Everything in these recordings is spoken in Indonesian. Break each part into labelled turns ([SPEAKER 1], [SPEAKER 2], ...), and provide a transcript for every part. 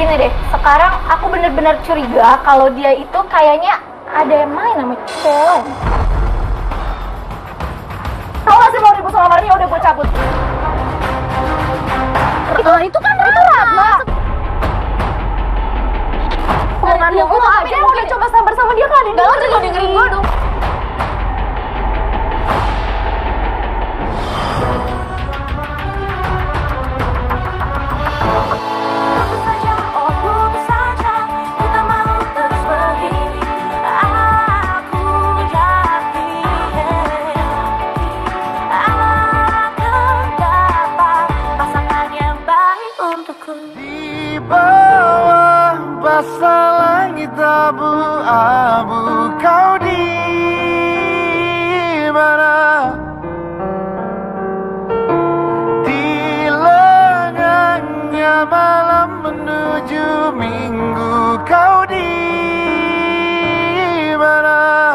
[SPEAKER 1] Gini deh, sekarang aku bener-bener curiga kalau dia itu kayaknya ada yang main sama cewek. Tau gak sih mau ribut sama Maria, udah gue cabut. Itu kan Ratna. Hubungannya gue aja udah coba sabar sama dia kan. Gak, lo juga dengerin gue dong.
[SPEAKER 2] Langit abu-abu, kau di mana? Di lengannya malam menuju minggu, kau di mana?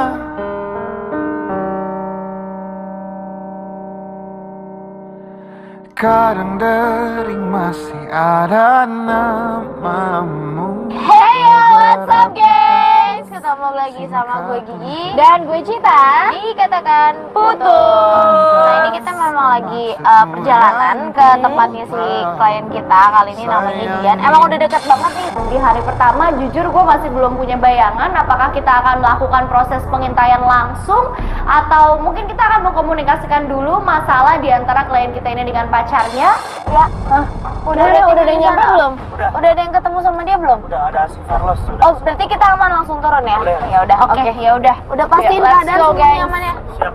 [SPEAKER 2] Kadang dering masih ada namamu.
[SPEAKER 1] Hey, what's up guys? Ketemu lagi sama gue Gigi dan gue Cita. Dikatakan putus. Nah ini kita memang lagi perjalanan ke tempatnya si klien kita. Kali ini namanya Dian. Emang udah deket banget nih. Di hari pertama jujur gue masih belum punya bayangan apakah kita akan melakukan proses pengintaian langsung atau mungkin kita akan mengkomunikasikan dulu masalah di antara klien kita ini dengan pacarnya. Ya, udah ada yang nyampe belum? Udah ada yang ketemu sama dia belum?
[SPEAKER 2] Udah ada si Carlos.
[SPEAKER 1] Oh, berarti kita aman langsung turun ya? Ya udah, oke, ya udah. Udah pastiin keadaan semuanya aman ya.
[SPEAKER 2] Siap.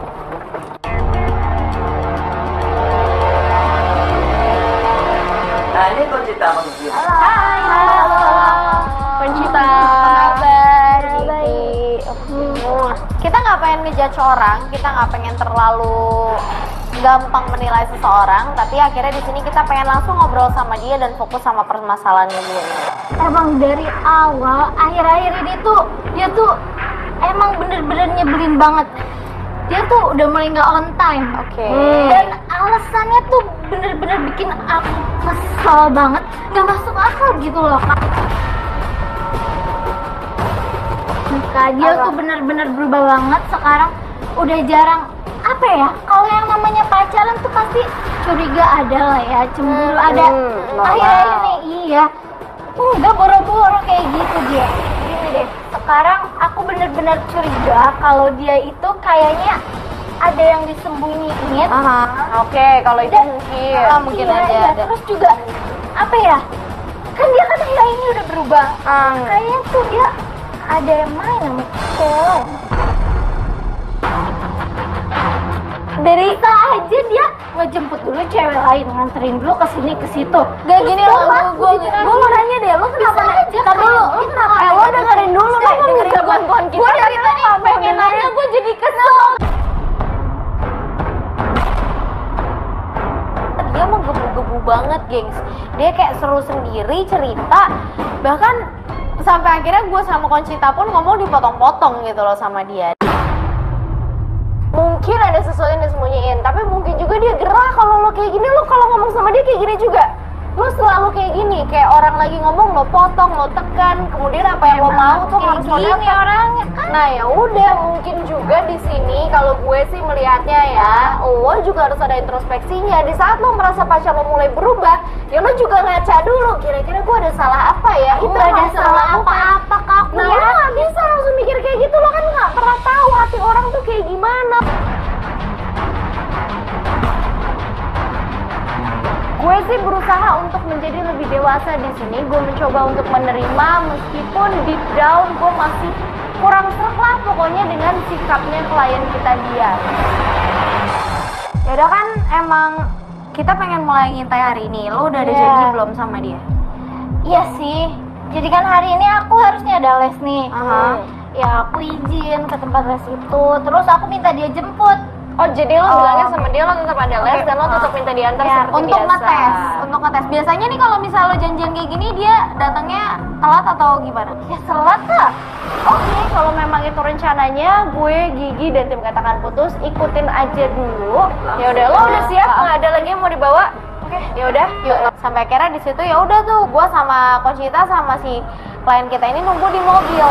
[SPEAKER 2] Nah, ini Conchita maksudnya.
[SPEAKER 1] Hai, halo. Conchita. Kabar? Baik. Kita nggak pengen ngejudge orang, kita nggak pengen terlalu gampang menilai seseorang, tapi akhirnya di sini kita pengen langsung ngobrol sama dia dan fokus sama permasalahannya dia. Emang dari awal, akhir-akhir ini tuh dia tuh emang bener-bener nyebelin banget. Dia tuh udah mulai nggak on time. Oke. Dan alasannya tuh bener-bener bikin aku kesel banget, nggak masuk akal gitu loh. Dia tuh bener-bener berubah banget sekarang, udah jarang apa ya, kalau yang namanya pacaran tuh pasti curiga ada lah ya, cemburu ada. Akhir-akhir ini iya, enggak boro-boro kayak gitu dia. Gini deh, sekarang aku bener-bener curiga kalau dia itu kayaknya ada yang disembunyiin.
[SPEAKER 3] Oke, kalau itu mungkin
[SPEAKER 1] iya,
[SPEAKER 3] aja ada.
[SPEAKER 1] Terus juga apa ya, kan dia kan akhir ini udah berubah. Kayaknya tuh dia ada yang main sama cewek. Dari aja dia ngejemput dulu cewek lain, nganterin dulu ke sini ke situ. Gak gini loh, gue mau nanya deh, lo kenapa aja? Ntar dulu, lo kenapa? Lo dengerin dulu, dengerin kawan-kawan kita. Gue dari tadi pengen nanya, gue jadi kesel. Dia menggebu-gebu banget, gengs. Dia kayak seru sendiri cerita, bahkan sampai akhirnya gue sama Conchita pun ngomong dipotong-potong gitu loh sama dia. Mungkin ada sesuatu yang disembunyiin, tapi mungkin juga dia gerah kalau lo kayak gini. Lo kalau ngomong sama dia kayak gini juga, lo selalu kayak gini, kayak orang lagi ngomong lo potong, lo tekan, kemudian apa yang lo mau tuh harus gini orangnya kan. Nah ya udah, mungkin juga di sini kalau gue sih melihatnya ya, lo juga harus ada introspeksinya. Di saat lo merasa pacar lo mulai berubah, ya lo juga ngaca dulu, kira-kira gue ada salah apa ya? Itu ada salah apa-apa kaku. Nah lo gak bisa langsung mikir kayak gitu, lo kan gak pernah tahu hati orang tuh kayak gimana. Gue sih berusaha untuk menjadi lebih dewasa di sini. Gue mencoba untuk menerima meskipun deep down gue masih kurang serap lah pokoknya dengan sikapnya klien kita dia. Yaudah kan emang kita pengen mulai ngintai hari ini. Lo udah ada janji belum sama dia? Iya sih. Jadi kan hari ini aku harusnya ada les nih. Ya aku izin ke tempat les itu. Terus aku minta dia jemput. Oh jadi lo bilangnya sama dia lo tetap ada les dan lo tetap minta diantar seperti
[SPEAKER 3] untuk
[SPEAKER 1] biasa. Untuk ngetes. Biasanya nih kalau misal lo janjian kayak gini dia datangnya telat atau gimana? Ya telat lah. Oke, kalau memang itu rencananya gue, Gigi dan tim Katakan Putus ikutin aja dulu. Ya udah, lo udah siap? Nggak ada lagi yang mau dibawa? Oke, ya udah, yuk. Sampai akhirnya di situ ya udah tuh, gue sama Conchita sama si klien kita ini nunggu di mobil.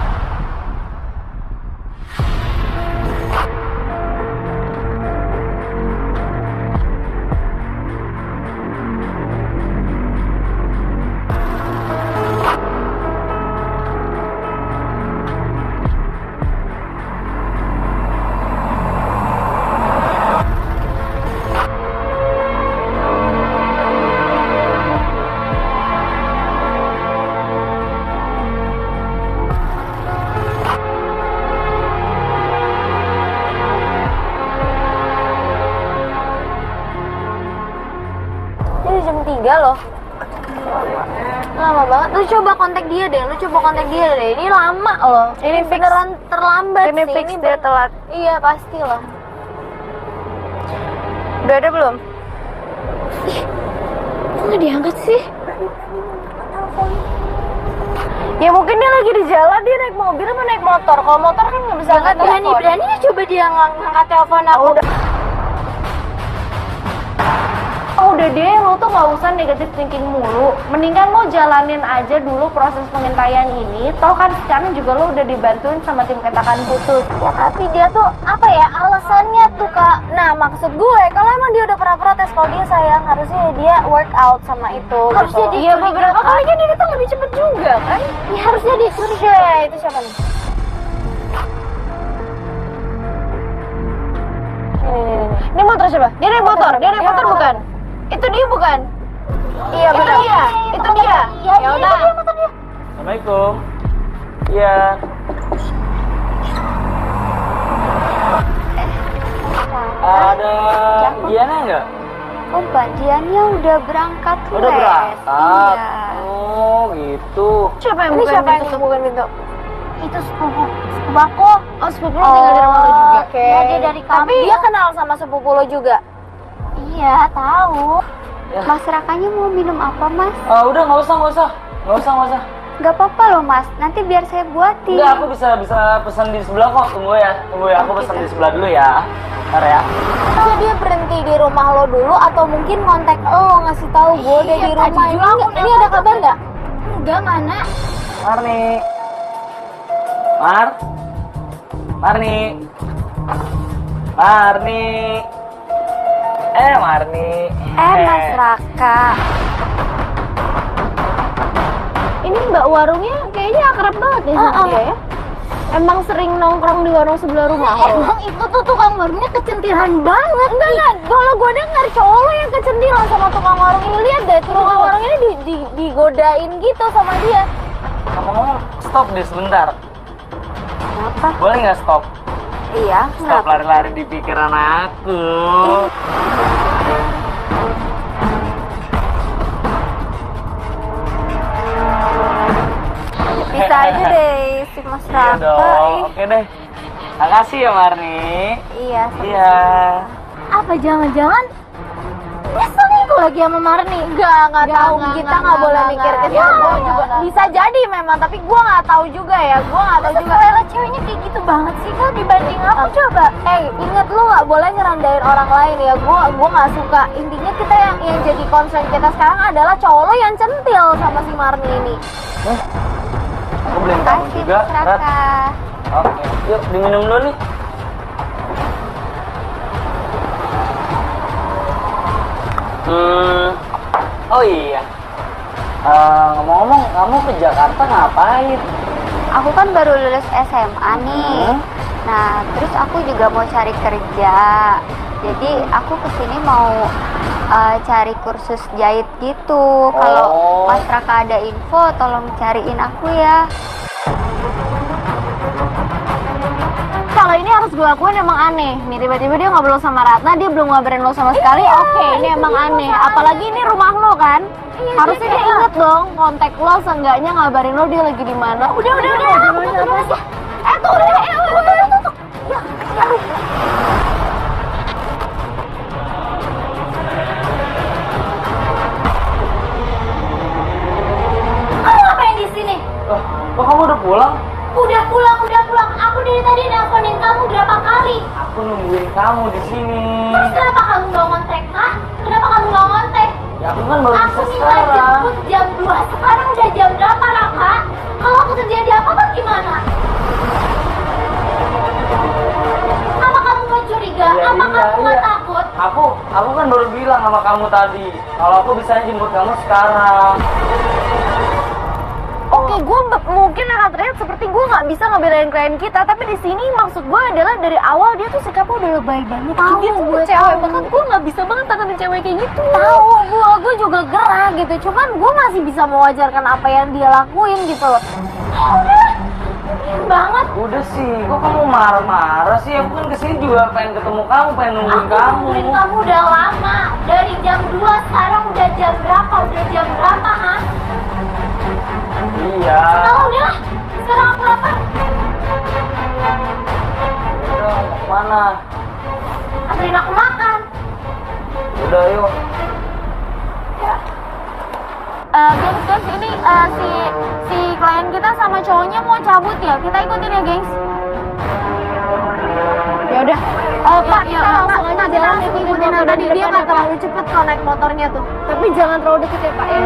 [SPEAKER 1] Ini jam 3 loh. Lama banget. Lu coba kontak dia deh. Ini lama loh. Ini beneran terlambat
[SPEAKER 3] ini
[SPEAKER 1] sih.
[SPEAKER 3] fix dia telat.
[SPEAKER 1] Iya, pasti lah.
[SPEAKER 3] Udah ada belum?
[SPEAKER 1] Kok nggak diangkat sih?
[SPEAKER 3] Ya mungkin dia lagi di jalan, dia naik mobil apa naik motor. Kalau motor kan nggak bisa angkat telepon.
[SPEAKER 1] Berani ya coba dia ngangkat telepon aku.
[SPEAKER 3] Udah deh, lo tuh nggak usah negatif thinking mulu. Mendingan lo jalanin aja dulu proses pengintaian ini. Toh kan sekarang juga lo udah dibantuin sama tim ketakan khusus.
[SPEAKER 1] Ya tapi dia tuh apa ya alasannya tuh kak? Nah maksud gue kalau emang dia udah pernah protes kalau dia sayang harusnya dia workout sama itu. Harusnya
[SPEAKER 3] Iya
[SPEAKER 1] dia
[SPEAKER 3] beberapa kali kan dia datang lebih cepet juga kan?
[SPEAKER 1] Ya harusnya dia curiga. Itu siapa nih?
[SPEAKER 3] Ini motor siapa? Dia naik motor, bukan? Itu dia bukan?
[SPEAKER 1] Iya benar.
[SPEAKER 3] Itu dia.
[SPEAKER 1] Ya udah.
[SPEAKER 2] Assalamualaikum. Iya. Ada Diana nggak?
[SPEAKER 1] Oh Mbak Diannya udah berangkat les.
[SPEAKER 2] Udah berangkat.
[SPEAKER 1] Iya.
[SPEAKER 2] Oh gitu.
[SPEAKER 3] Siapa yang
[SPEAKER 1] Ini
[SPEAKER 3] bukan
[SPEAKER 1] siapa yang
[SPEAKER 3] pintu?
[SPEAKER 1] bukan pintu? Itu sepupu aku.
[SPEAKER 3] Oh sepupu lo tinggal di rumah lo juga?
[SPEAKER 1] Oke. Ya, dia dari kampung. Tapi dia kenal sama sepupu lo juga. Iya, tahu.
[SPEAKER 2] Ya.
[SPEAKER 1] Mas Rakanya mau minum apa, Mas?
[SPEAKER 2] Udah nggak usah.
[SPEAKER 1] Gak apa-apa loh, Mas. Nanti biar saya buatin.
[SPEAKER 2] Enggak, aku bisa pesan di sebelah kok. Tunggu ya. Aku pesan di sebelah dulu ya. Ntar ya.
[SPEAKER 1] Jadi dia berhenti di rumah lo dulu atau mungkin kontak lo ngasih tahu gue udah di rumah ini ada kabar nggak? Enggak, mana?
[SPEAKER 2] Marni. Marni.
[SPEAKER 1] Mas Raka.
[SPEAKER 3] Ini mbak warungnya kayaknya akrab banget ya sama dia ya? Emang sering nongkrong di warung sebelah rumah lo?
[SPEAKER 1] Emang itu tuh tukang warungnya kecentilan banget. Enggak. Kalau gue dengar cowok lo yang kecentilan sama tukang warung ini. Lihat deh, tukang warung ini digodain gitu sama dia.
[SPEAKER 2] Ngomong-ngomong, stop deh sebentar.
[SPEAKER 1] Kenapa?
[SPEAKER 2] Boleh nggak stop?
[SPEAKER 1] Iya,
[SPEAKER 2] Stop lari-lari di pikiran aku.
[SPEAKER 1] Bisa aja deh si Mas
[SPEAKER 2] Iya
[SPEAKER 1] Raka.
[SPEAKER 2] dong. Oke deh. Makasih ya Marni.
[SPEAKER 1] Iya.
[SPEAKER 2] Iya.
[SPEAKER 1] Apa jangan-jangan nyesel nih gue lagi sama Marni? Nggak tahu. Kita nggak boleh mikir ke situ. Gua juga bisa jadi memang, tapi gue nggak tahu juga ya. Gue nggak tahu juga. Selera ceweknya kayak gitu banget sih kan dibanding aku coba. Ingat lu nggak boleh ngerendahin orang lain ya. Gue nggak suka. Intinya kita yang jadi concern kita sekarang adalah cowok lo yang centil sama si Marni ini.
[SPEAKER 2] Aku beliin kamu juga, Rat. Oke, yuk diminum dulu nih. Oh iya. Ngomong-ngomong, kamu ke Jakarta ngapain?
[SPEAKER 1] Aku kan baru lulus SMA nih. Nah, terus aku juga mau cari kerja. Jadi aku kesini mau cari kursus jahit gitu. Kalau Mas Raka ada info, tolong cariin aku ya.
[SPEAKER 3] Kalau ini harus gue akuin emang aneh. Nih tiba-tiba dia ngobrol sama Ratna, dia belum ngabarin lo sama sekali. Oke, ini emang aneh. Apalagi ini rumah lo kan. Harusnya dia inget dong kontak lo, seenggaknya ngabarin lo dia lagi di mana. Udah. Tuh.
[SPEAKER 1] Kamu ngapain di sini?
[SPEAKER 2] Kok kamu udah pulang?
[SPEAKER 1] Udah pulang. Aku dari tadi nelponin kamu berapa kali?
[SPEAKER 2] Aku nungguin kamu di sini.
[SPEAKER 1] Terus kenapa kamu nggak ngontek, Kak? Kenapa kamu nggak ngontek?
[SPEAKER 2] Ya, aku kan baru
[SPEAKER 3] Aku
[SPEAKER 2] bisa
[SPEAKER 3] minta
[SPEAKER 2] sekarang.
[SPEAKER 3] jemput jam 2, sekarang udah jam berapa Raka? Kalau aku terjadi apa-apa gimana? Apa kamu gak curiga?
[SPEAKER 2] Iya,
[SPEAKER 3] Apa
[SPEAKER 2] iya,
[SPEAKER 3] kamu gak
[SPEAKER 2] iya.
[SPEAKER 3] takut?
[SPEAKER 2] Aku kan baru bilang sama kamu tadi kalau aku bisa jemput kamu sekarang.
[SPEAKER 3] Oke, gue mungkin akan terlihat seperti gue nggak bisa ngebelain klien kita, tapi di sini maksud gue adalah dari awal dia tuh sikapnya udah lebay banget.
[SPEAKER 1] Tahu,
[SPEAKER 3] Dia tuh
[SPEAKER 1] gue
[SPEAKER 3] cewek
[SPEAKER 1] tahu.
[SPEAKER 3] banget, gue nggak bisa banget tanganin cewek kayak gitu. Tahu, gue juga gerah gitu. Cuman gue masih bisa mewajarkan apa yang dia lakuin gitu loh. Banget.
[SPEAKER 2] Udah sih, kok kamu marah-marah sih? Aku kan kesini juga pengen ketemu kamu, pengen nungguin
[SPEAKER 3] Aku
[SPEAKER 2] kamu.
[SPEAKER 3] nungguin kamu udah lama. Dari jam 2 sekarang udah jam berapa? Udah jam berapa, ha?
[SPEAKER 2] Iya.
[SPEAKER 3] Tahu udah. Sekarang aku lapar.
[SPEAKER 2] Udah, mau kemana?
[SPEAKER 3] Anterin aku makan.
[SPEAKER 2] Udah, yuk.
[SPEAKER 3] Gengs, ini si klien kita sama cowoknya mau cabut ya. Kita ikutin ya, gengs.
[SPEAKER 1] Ya udah.
[SPEAKER 3] Pak, kita langsung aja jalan ikutin
[SPEAKER 1] aja di
[SPEAKER 3] dia
[SPEAKER 1] depan
[SPEAKER 3] nggak
[SPEAKER 1] ya, Pak.
[SPEAKER 3] terlalu cepet kalau naik motornya tuh.
[SPEAKER 1] Tapi jangan terlalu deket ya Pak ya.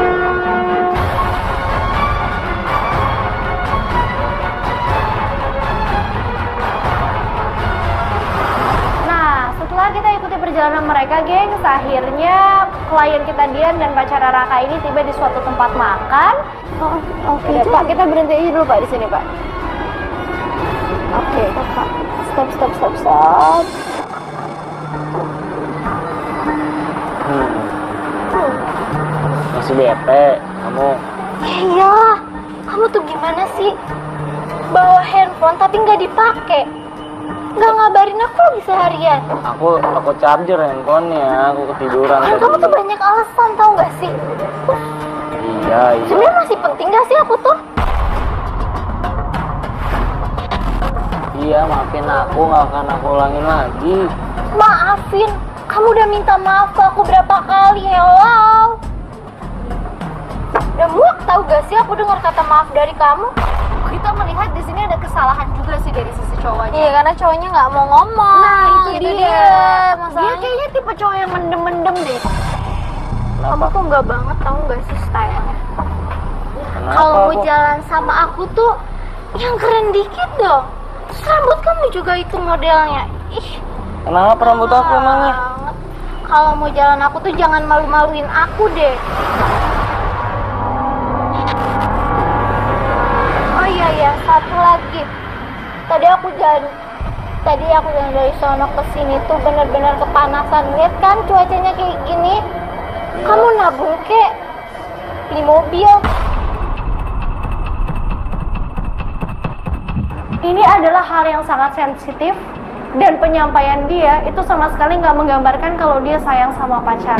[SPEAKER 3] Nah, setelah kita ikuti perjalanan mereka, gengs, akhirnya klien kita Dian dan pacar Raka ini tiba di suatu tempat makan.
[SPEAKER 1] Oke, Pak, kita berhenti aja dulu Pak di sini Pak. Oke, Pak. Stop.
[SPEAKER 2] Masih bete, kamu.
[SPEAKER 3] Iya, kamu tuh gimana sih? Bawa handphone tapi nggak dipakai. Nggak ngabarin aku lagi seharian.
[SPEAKER 2] Aku charger handphonenya, aku ketiduran.
[SPEAKER 3] Kamu tuh banyak alasan, tau nggak sih?
[SPEAKER 2] Iya.
[SPEAKER 3] Sebenarnya masih penting nggak sih aku tuh?
[SPEAKER 2] Iya, maafin aku, nggak akan aku ulangin lagi.
[SPEAKER 3] Maafin, kamu udah minta maaf ke aku berapa kali, hello? Udah muak tau gak sih aku dengar kata maaf dari kamu? Kita melihat di sini ada kesalahan juga sih dari sisi cowoknya.
[SPEAKER 1] Iya, karena cowoknya nggak mau ngomong.
[SPEAKER 3] Nah, itu dia. Dia
[SPEAKER 1] Masalahnya.
[SPEAKER 3] kayaknya tipe cowok yang mendem-mendem deh. Kamu
[SPEAKER 2] Kenapa?
[SPEAKER 3] tuh nggak banget tau gak sih stylenya?
[SPEAKER 2] Kenapa
[SPEAKER 3] Kalau mau
[SPEAKER 2] aku?
[SPEAKER 3] jalan sama aku tuh yang keren dikit dong. Terus rambut kamu juga itu modelnya. Ih,
[SPEAKER 2] Kenapa rambut aku emangnya?
[SPEAKER 3] banget. Kalau mau jalan aku tuh jangan malu-maluin aku deh. Oh iya, satu lagi. Tadi aku jalan dari sono ke sini tuh bener-bener kepanasan. Lihat kan cuacanya kayak gini. Kamu nabung kek beli mobil. Ini adalah hal yang sangat sensitif dan penyampaian dia itu sama sekali nggak menggambarkan kalau dia sayang sama pacar.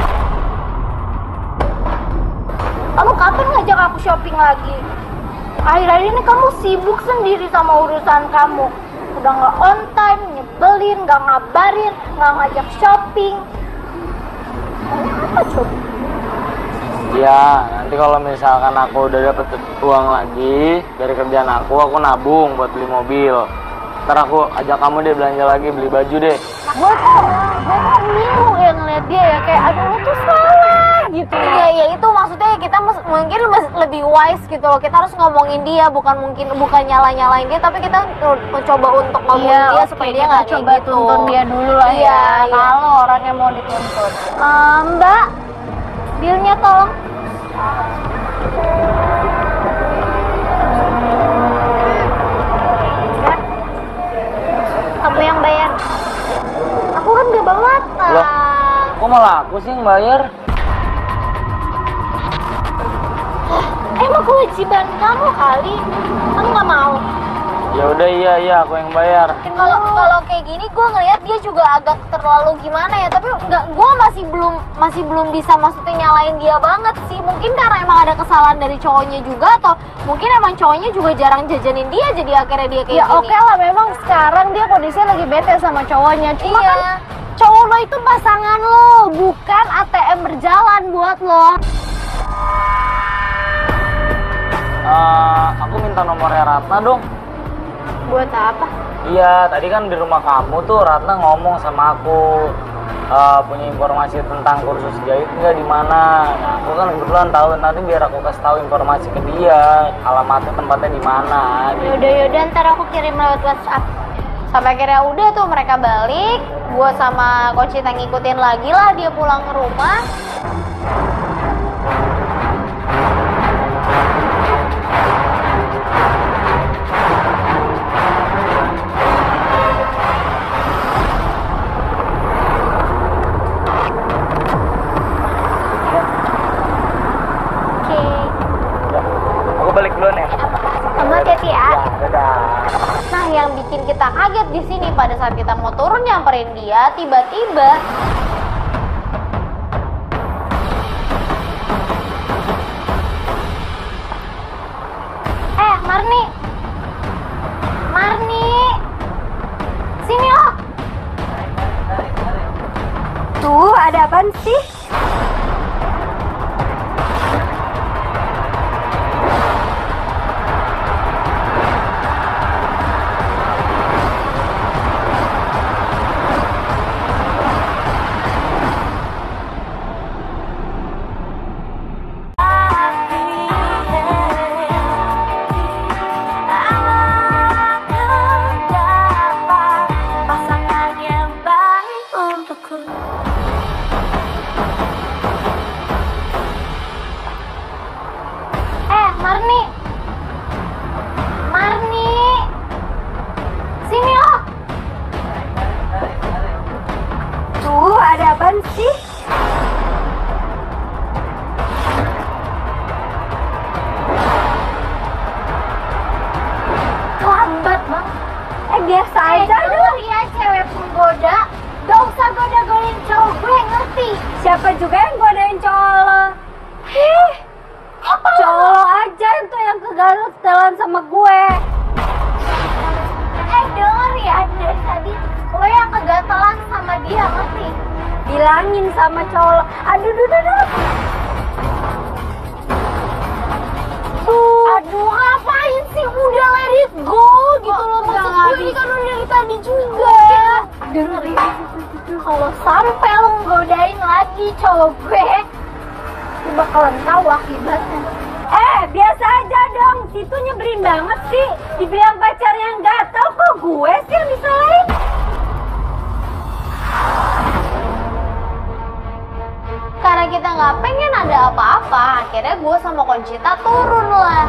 [SPEAKER 3] Kamu kapan ngajak aku shopping lagi? Akhir-akhir ini kamu sibuk sendiri sama urusan kamu. Udah nggak on time, nyebelin, nggak ngabarin, nggak ngajak shopping. Apa coba?
[SPEAKER 2] Ya, nanti kalau misalkan aku udah dapet uang lagi dari kerjaan aku nabung buat beli mobil. Ntar aku ajak kamu deh belanja lagi, beli baju deh.
[SPEAKER 3] Gue kok bingung ya ngeliat dia ya, kayak aduh lu tuh salah gitu.
[SPEAKER 1] Iya, itu maksudnya kita mungkin lebih wise gitu loh. Kita harus ngomongin dia, bukan nyala-nyalain dia, tapi kita mencoba untuk ngomongin dia supaya dia nggak kayak
[SPEAKER 3] coba
[SPEAKER 1] gitu.
[SPEAKER 3] tuntun dia dulu lah
[SPEAKER 1] Iya,
[SPEAKER 3] ya.
[SPEAKER 1] iya.
[SPEAKER 3] Kalau orangnya mau dituntun. Mbak, bilnya tolong. Ya. Kamu yang bayar. Aku kan gak bawa tas.
[SPEAKER 2] Loh? Kok malah aku sih yang bayar?
[SPEAKER 3] Emang kewajiban kamu kali. Kamu gak mau.
[SPEAKER 2] Ya udah, iya aku yang bayar.
[SPEAKER 1] Kalau kayak gini gue ngelihat dia juga agak terlalu gimana ya, tapi nggak, gue masih belum bisa maksudnya nyalain dia banget sih. Mungkin karena emang ada kesalahan dari cowoknya juga, atau mungkin emang cowoknya juga jarang jajanin dia, jadi akhirnya dia kayak
[SPEAKER 3] Ya
[SPEAKER 1] gini.
[SPEAKER 3] oke lah, memang sekarang dia kondisinya lagi bete sama cowoknya. Cuma
[SPEAKER 1] Iya.
[SPEAKER 3] kan cowok lo itu pasangan lo, bukan ATM berjalan buat lo.
[SPEAKER 2] Aku minta nomornya Ratna dong.
[SPEAKER 3] Buat apa?
[SPEAKER 2] Iya, tadi kan di rumah kamu tuh Ratna ngomong sama aku punya informasi tentang kursus jahit nggak di mana? Nah, aku kan kebetulan tahu, nanti biar aku kasih tahu informasi ke dia, alamatnya tempatnya di mana. Gitu.
[SPEAKER 1] Yaudah, ntar aku kirim lewat WhatsApp. Sampai akhirnya udah tuh mereka balik, gue sama Conchita ngikutin lagi lah dia pulang ke rumah.
[SPEAKER 2] Balik duluan ya.
[SPEAKER 1] Sama hati-hati ya.
[SPEAKER 2] Dadah.
[SPEAKER 1] Nah, yang bikin kita kaget di sini pada saat kita mau turun nyamperin dia, tiba-tiba Marni. Sini loh.
[SPEAKER 3] Tuh, ada apaan sih?
[SPEAKER 1] Marni. Sini loh.
[SPEAKER 3] Tuh, ada apaan sih?
[SPEAKER 1] Lambat banget.
[SPEAKER 3] Biasa aja
[SPEAKER 1] dong ya, cewek penggoda. Gak usah goda-godain cowok gue, ngerti?
[SPEAKER 3] Siapa juga yang godain cowok lo? Cowok lo aja itu yang kegalutan sama gue.
[SPEAKER 1] Denger ya, dari tadi lo yang kegatelan sama dia, ngerti?
[SPEAKER 3] Bilangin sama cowok lo. Aduh.
[SPEAKER 1] Aduh, ngapain sih? Udah let it go gitu loh. Maksud gue ini kan udah dari tadi juga. Denger ya, kalau sampai lo godain lagi cowok gue, lo bakalan tahu akibatnya.
[SPEAKER 3] Biasa aja dong. Situ nyebelin banget sih. Dibilang pacarnya yang gatel, kok gue sih yang disalahin?
[SPEAKER 1] Karena kita nggak pengen ada apa-apa, akhirnya gue sama Conchita turun lah.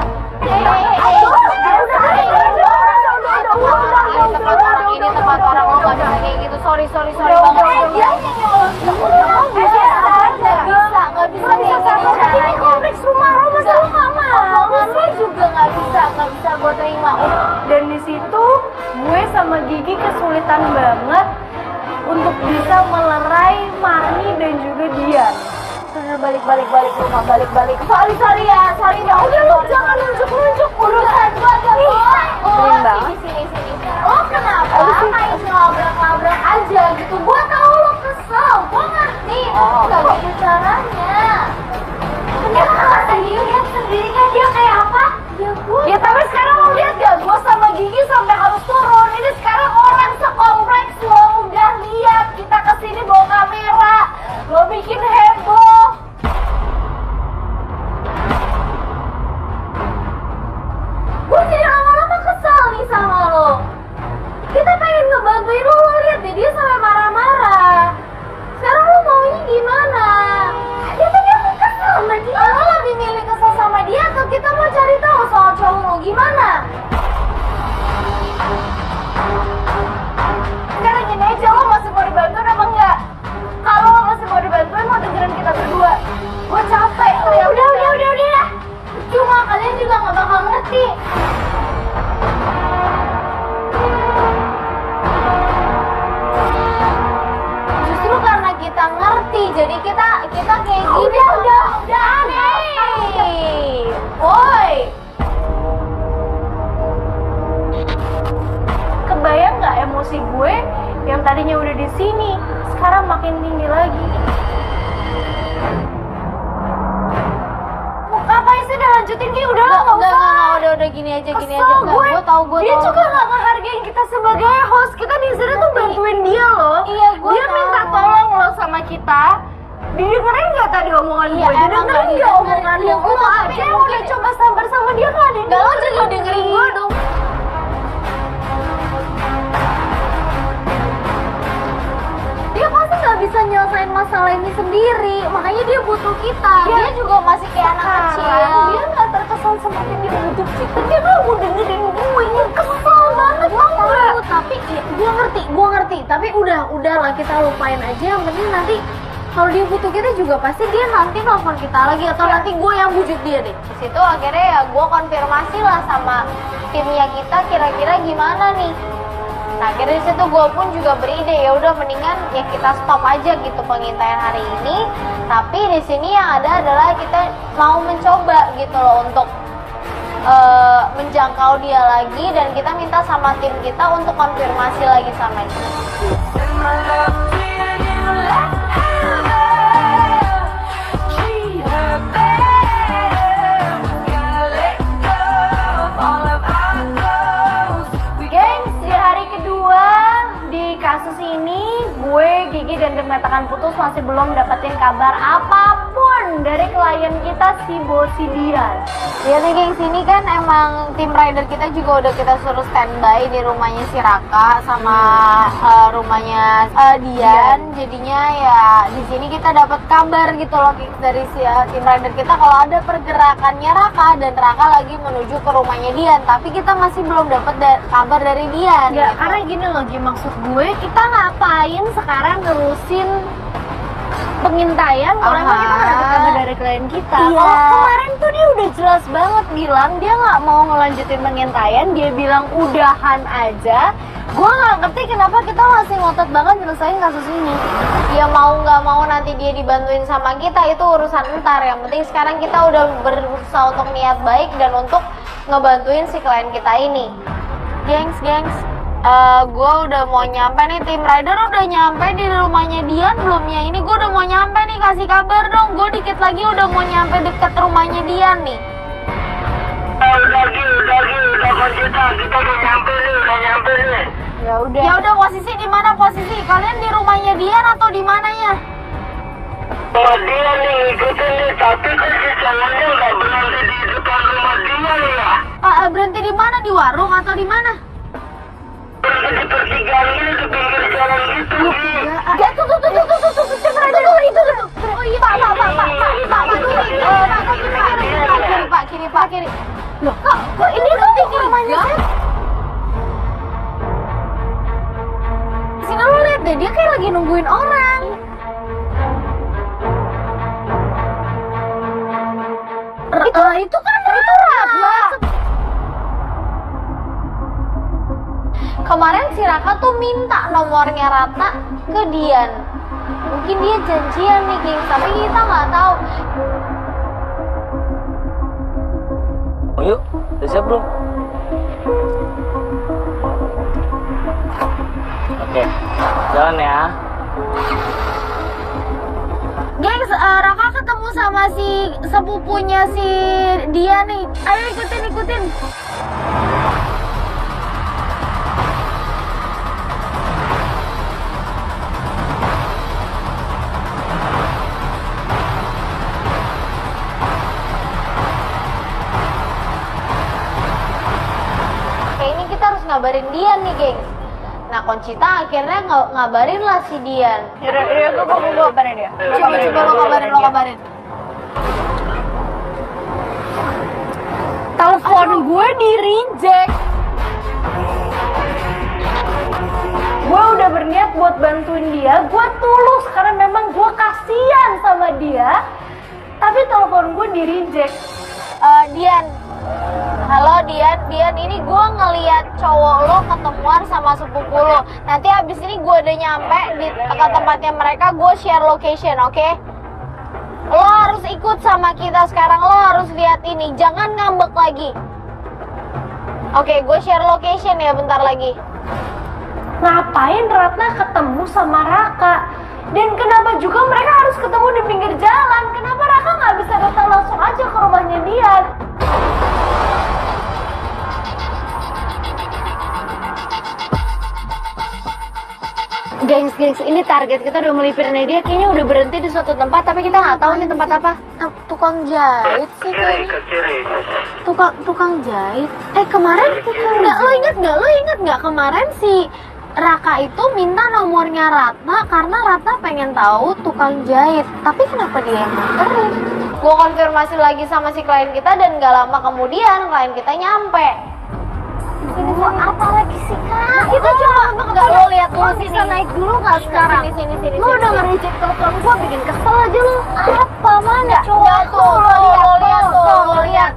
[SPEAKER 1] Ini tempat orang lo nggak bisa kayak gitu. Sorry banget. Nggak bisa kayak gini caranya.
[SPEAKER 3] Kompleks rumah lo masa lo nggak mau?
[SPEAKER 1] Omongan lo juga nggak bisa gue terima.
[SPEAKER 3] Dan di situ gue sama Gigi kesulitan banget untuk bisa melerai Marni dan juga dia.
[SPEAKER 1] Balik rumah, balik. Sorry ya. Udah lo jangan nunjuk urusan gue aja. Sini. Lo kenapa main ngelabrak aja gitu? Gue tahu lo kesel, gue ngerti. Gak gitu caranya. Lihat sendiri kan dia kayak apa?
[SPEAKER 3] Ya tapi sekarang lo lihat gak? Gue sama Gigi sampai harus turun. Ini sekarang orang sekompleks lo udah lihat kita kesini bawa kamera. Lo bikin heboh.
[SPEAKER 1] Gue jadi lama-lama kesal nih sama lo. Kita pengen ngebantuin lo lihat deh dia sampai marah-marah. Sekarang lo maunya gimana? Ya tadi aku kesel sama dia. Lo lebih milih kesel sama dia atau kita mau cari tahu soal cowok lo gimana?
[SPEAKER 3] Sekarang gini aja, lo masih mau dibantuin apa enggak? Kalau lo masih mau dibantuin, mau dengerin kita berdua. Gue capek.
[SPEAKER 1] Udah. Cuma kalian juga nggak bakal ngerti. Justru karena kita ngerti, jadi kita kayak gini. Udah aneh. Woi.
[SPEAKER 3] Kebayang nggak emosi gue yang tadinya udah di sini, sekarang makin tinggi lagi.
[SPEAKER 1] Ngapain sih udah lanjutin Ki? Udah lah, nggak usah. udah gini aja gini
[SPEAKER 3] Kesel
[SPEAKER 1] aja.
[SPEAKER 3] gue.
[SPEAKER 1] Gue tahu
[SPEAKER 3] Dia juga nggak ngehargain kita sebagai host. Kita di sini tuh bantuin dia loh.
[SPEAKER 1] Iya, gue
[SPEAKER 3] Dia minta
[SPEAKER 1] tahu.
[SPEAKER 3] tolong loh sama kita. Didengerin nggak tadi omongan
[SPEAKER 1] Iya,
[SPEAKER 3] gue?
[SPEAKER 1] emang
[SPEAKER 3] Didengerin
[SPEAKER 1] nggak
[SPEAKER 3] nggak
[SPEAKER 1] didengerin.
[SPEAKER 3] omongan
[SPEAKER 1] Iya,
[SPEAKER 3] lo?
[SPEAKER 1] gue
[SPEAKER 3] Lo
[SPEAKER 1] tahu,
[SPEAKER 3] aja
[SPEAKER 1] mungkin-
[SPEAKER 3] yang udah coba sabar sama dia nggak ada.
[SPEAKER 1] Gak, lo juga dengerin gue dong.
[SPEAKER 3] Dia pasti nggak bisa nyelesain masalah ini sendiri. Makanya dia butuh kita.
[SPEAKER 1] Dia juga masih kayak anak kecil.
[SPEAKER 3] Dia nggak terkesan seperti dia butuh kita. Dia nggak mau dengerin gue. Ini kesel banget tau nggak?
[SPEAKER 1] Tapi gue ngerti. Tapi udahlah kita lupain aja. Yang penting nanti kalau dia butuh kita juga pasti dia nanti nelfon kita lagi atau nanti gue yang bujuk dia deh. Di situ akhirnya ya gue konfirmasi lah sama timnya kita kira-kira gimana nih. Nah akhirnya di situ gue pun juga beride ya udah mendingan ya kita stop aja gitu pengintaian hari ini. Tapi di sini yang ada adalah kita mau mencoba gitu loh untuk menjangkau dia lagi dan kita minta sama tim kita untuk konfirmasi lagi sama dia.
[SPEAKER 3] Gengs, di hari kedua di kasus ini gue, Gigi, dan tim Katakan Putus masih belum dapetin kabar apapun dari klien kita si Bosi Dian.
[SPEAKER 1] Ya nih gengs, ini kan emang tim rider kita juga udah kita suruh standby di rumahnya si Raka sama rumahnya Dian. Jadinya ya di sini kita dapat kabar gitu loh gengs, dari si tim rider kita kalau ada pergerakannya Raka dan Raka lagi menuju ke rumahnya Dian. Tapi kita masih belum dapat kabar dari Dian.
[SPEAKER 3] Ya,
[SPEAKER 1] gitu.
[SPEAKER 3] karena gini loh, Gi, maksud gue kita ngapain sekarang nerusin pengintaian kalau emang kita nggak dapet kabar dari klien kita.
[SPEAKER 1] Iya.
[SPEAKER 3] Kalau kemarin tuh dia udah jelas banget bilang dia nggak mau ngelanjutin pengintaian, dia bilang udahan aja. Gue nggak ngerti kenapa kita masih ngotot banget nyelesain kasus ini.
[SPEAKER 1] Ya mau nggak mau nanti dia dibantuin sama kita itu urusan ntar. Yang penting sekarang kita udah berusaha untuk niat baik dan untuk ngebantuin si klien kita ini. Gengs, gue udah mau nyampe nih, tim rider udah nyampe di rumahnya Dian belumnya? Ini gue udah mau nyampe nih, kasih kabar dong. Gue dikit lagi udah mau nyampe deket rumahnya Dian nih.
[SPEAKER 2] Udah Conchita, kita udah nyampe nih.
[SPEAKER 1] Ya udah posisi di mana posisi? Kalian di rumahnya Dian atau di mananya?
[SPEAKER 2] Rumah dia nih, ikutin nih, tapi kan si cowoknya nggak berhenti di depan rumah dia nih ya.
[SPEAKER 1] Berhenti di mana? Di warung atau di mana?
[SPEAKER 2] Berhenti di pertigaan ini, di pinggir jalan gitu nih.
[SPEAKER 1] Ya tuh, tim rider itu tuh. Oh iya, Pak, kiri. Loh, kok ini tuh rumahnya? Sini lo lihat deh, dia kayak lagi nungguin orang. Itu kan Ratna. Kemarin si Raka tuh minta nomornya Ratna ke Dian. Mungkin dia janjian nih, gengs, tapi kita nggak tahu.
[SPEAKER 2] Yuk, udah siap belum? Oke, jalan ya.
[SPEAKER 1] Gengs, Raka ketemu sama si sepupunya si Dian nih. Ayo ikutin. Ini kita harus ngabarin Dian nih, gengs. Nah, Conchita akhirnya ngabarin lah si Dian.
[SPEAKER 3] Iya, gue kabarin dia.
[SPEAKER 1] Coba lo kabarin.
[SPEAKER 3] Telepon gue di reject. Gue udah berniat buat bantuin dia, gue tulus karena memang gue kasihan sama dia. Tapi telepon gue di reject.
[SPEAKER 1] Dian. Halo Dian, ini gue ngeliat cowok lo ketemuan sama sepupu lo. Nanti abis ini gue udah nyampe ke tempatnya mereka, gue share location, oke? Lo harus ikut sama kita sekarang, lo harus lihat ini, jangan ngambek lagi. Oke, gue share location ya bentar lagi.
[SPEAKER 3] Ngapain Ratna ketemu sama Raka? Dan kenapa juga mereka harus ketemu di pinggir jalan? Kenapa Raka nggak bisa datang langsung aja ke rumahnya Dian? gengs, ini target kita udah melipir nih. Dia kayaknya udah berhenti di suatu tempat, tapi kita nggak tahu nih tempat apa.
[SPEAKER 1] Tukang jahit sih kayaknya.
[SPEAKER 3] Tukang jahit. Kemarin lo inget nggak kemarin si Raka itu minta nomornya Ratna karena Ratna pengen tahu tukang jahit. Tapi kenapa dia yang nganterin?
[SPEAKER 1] Gue konfirmasi lagi sama si klien kita dan gak lama kemudian klien kita nyampe.
[SPEAKER 3] Apa lagi sih kak?
[SPEAKER 1] Kita cuma nggak lo lihat dulu
[SPEAKER 3] Lo
[SPEAKER 1] sini.
[SPEAKER 3] bisa naik dulu nggak sekarang?
[SPEAKER 1] Sini.
[SPEAKER 3] Lo udah nge-reject telepon gue, bikin kesel aja lo. Apa mana cowok?
[SPEAKER 1] Lihat tuh.
[SPEAKER 3] Lihat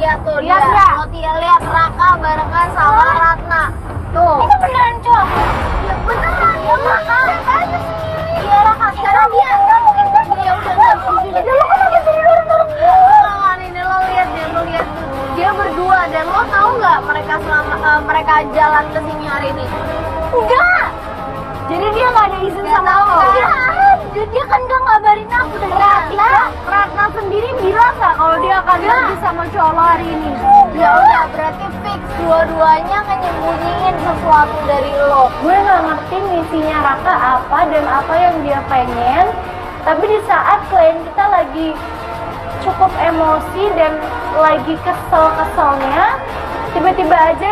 [SPEAKER 1] Lihat Raka barengan sama Ratna.
[SPEAKER 3] tuh.
[SPEAKER 1] Itu beneran cowok. Ya beneran ya Raka. Iya Raka sekarang dia nggak mungkin dia udah nggak sini. Lo kan lagi sini dorong. Ini lo lihat dia berdua dan lo tahu nggak mereka jalan ke sini hari ini?
[SPEAKER 3] Enggak. Jadi dia nggak ada izin sama lo.
[SPEAKER 1] Enggak. Dia kan nggak ngabarin aku dari
[SPEAKER 3] Ratna sendiri bilang nggak kalau dia akan pergi sama cowok lo hari ini?
[SPEAKER 1] Ya udah berarti fix dua-duanya nyembunyiin sesuatu dari lo.
[SPEAKER 3] Gue nggak ngerti misinya Raka apa dan apa yang dia pengen. Tapi di saat klien kita lagi cukup emosi dan lagi kesel-keselnya, tiba-tiba aja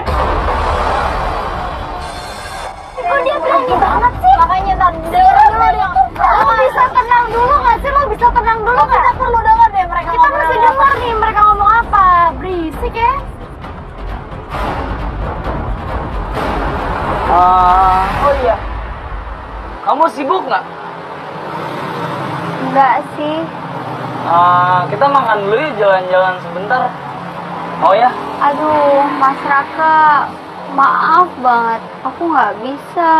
[SPEAKER 1] Kok dia berani banget sih? Makanya ntar dengerin dulu dia.
[SPEAKER 3] Lo bisa tenang dulu nggak sih? Lo bisa tenang dulu nggak?
[SPEAKER 1] Kita perlu denger deh mereka
[SPEAKER 3] Kita
[SPEAKER 1] ngomong
[SPEAKER 3] mesti
[SPEAKER 1] apa.
[SPEAKER 3] dengar nih mereka ngomong apa. Berisik ya.
[SPEAKER 2] Oh iya. Kamu sibuk nggak?
[SPEAKER 3] Enggak sih.
[SPEAKER 2] Kita makan dulu yuk, jalan-jalan sebentar. Oh ya?
[SPEAKER 3] Aduh, Mas Raka, maaf banget, aku nggak bisa.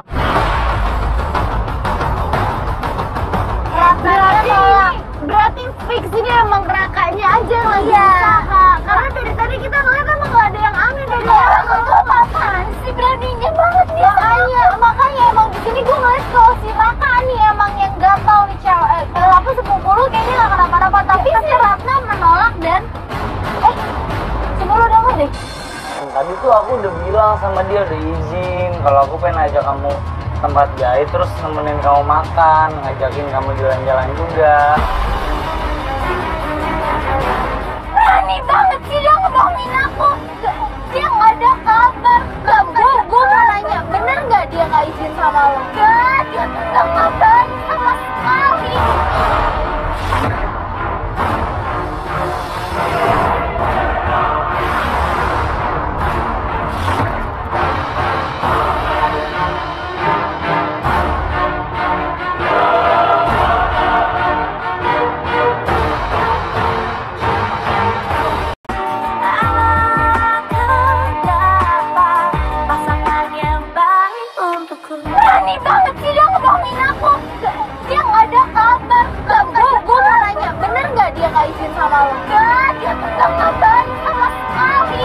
[SPEAKER 3] Berarti fix ini emang Rakanya aja yang lagi usaha. Karena dari tadi kita ngeliat emang nggak ada yang aneh dari orang itu. Apaan sih, beraninya banget nih.
[SPEAKER 1] Makanya emang di sini gue ngeliat kalau si Raka nih emang yang gampang nih cewek. Apa sepupu lu kayaknya gak kenapa-napa. Tapi si Ratna menolak dan coba lu denger deh.
[SPEAKER 2] Tadi tuh aku udah bilang sama dia, udah izin kalau aku pengen ajak kamu tempat jahit, terus nemenin kamu makan, ngajakin kamu jalan-jalan juga.
[SPEAKER 1] Berani banget sih dia ngebohongin aku. Dia nggak ada kabar. Gue mau nanya, bener nggak dia nggak izin sama lo? Nggak, dia tuh nggak ngabarin sama sekali. Berani banget sih dia ngebohongin aku. Dia nggak ada kabar. Gue mau nanya, bener nggak dia nggak izin sama lo? Nggak, dia tuh nggak ngabarin sama sekali.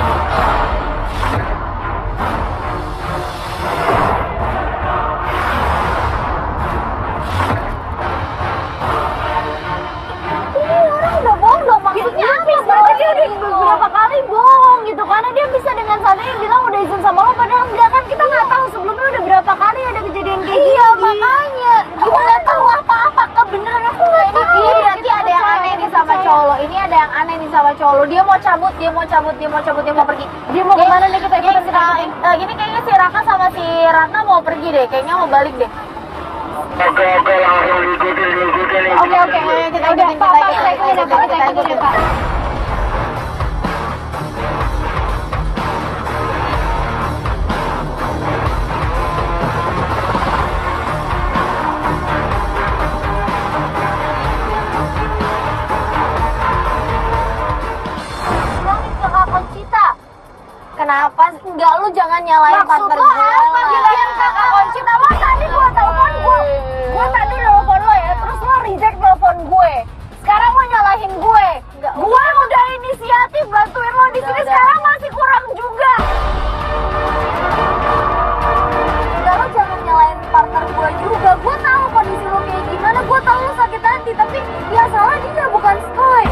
[SPEAKER 1] Ini orang udah bohong dong, maksudnya apa?
[SPEAKER 3] Berarti dia udah beberapa kali bohong gitu. Karena dia bisa dengan santainya bilang udah izin sama lo, padahal enggak kan. Kita nggak tahu sebelumnya udah berapa kali ada kejadian kayak gini.
[SPEAKER 1] Iya makanya, gue nggak tahu apa-apa. Kebeneran aku nggak tahu. Ini berarti ada yang aneh nih sama cowok lo. Ini ada yang aneh nih sama cowok lo. Dia mau cabut, dia mau pergi.
[SPEAKER 3] Dia mau kemana nih kita
[SPEAKER 1] Gini kayaknya si Raka sama si Ratna mau pergi deh. Kayaknya mau balik deh.
[SPEAKER 2] Oke, langsung diikutin.
[SPEAKER 1] Oke, ayo kita ikutin, kita ikutin.
[SPEAKER 3] Pak.
[SPEAKER 1] Bilangin ke Kak Concita. Kenapa? Enggak, lu jangan nyalain partner gue.
[SPEAKER 3] Apa bilangin ke Kak Concita? Lo tadi gua telepon gue tadi telepon lo ya, terus lo reject telepon gue. Sekarang lo nyalahin gue. Gue udah inisiatif bantuin lo di sini, sekarang masih kurang juga.
[SPEAKER 1] Enggak, lu jangan nyalain partner gue juga. Gue tahu kondisi lu kayak gimana. Gue tahu lu sakit hati, tapi yang salah dia bukan Skoy.